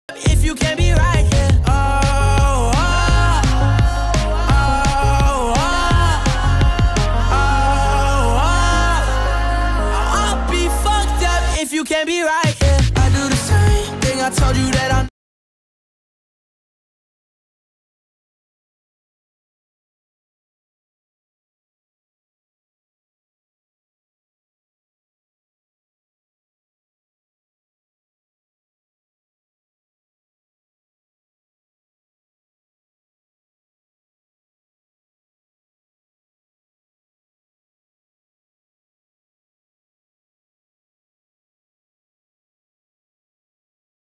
If you can't be right, yeah. Oh, oh, oh, oh, oh. I'll be fucked up if you can't be right, yeah. I do the same thing I told you that I